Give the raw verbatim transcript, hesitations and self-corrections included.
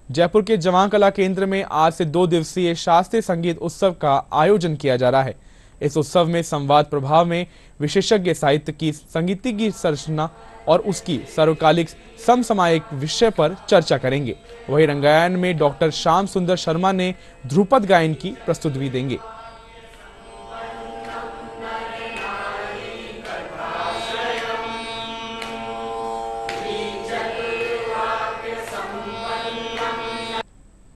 जयपुर के जवां कला केंद्र में आज से दो दिवसीय शास्त्रीय संगीत उत्सव का आयोजन किया जा रहा है। इस उत्सव में संवाद प्रभाव में विशेषज्ञ साहित्य की संगीत की संरचना और उसकी सर्वकालिक समसामयिक विषय पर चर्चा करेंगे। वहीं रंगायन में डॉक्टर श्याम सुंदर शर्मा ने ध्रुपद गायन की प्रस्तुति भी देंगे।